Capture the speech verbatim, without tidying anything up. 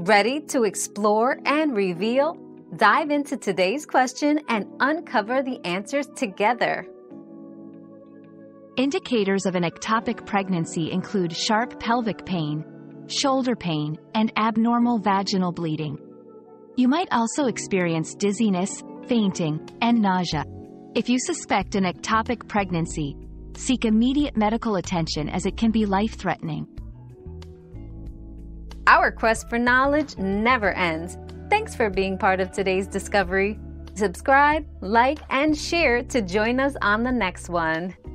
Ready to explore and reveal? Dive into today's question and uncover the answers together. Indicators of an ectopic pregnancy include sharp pelvic pain, shoulder pain, and abnormal vaginal bleeding. You might also experience dizziness, fainting, and nausea. If you suspect an ectopic pregnancy, seek immediate medical attention as it can be life-threatening. Our quest for knowledge never ends. Thanks for being part of today's discovery. Subscribe, like, and share to join us on the next one.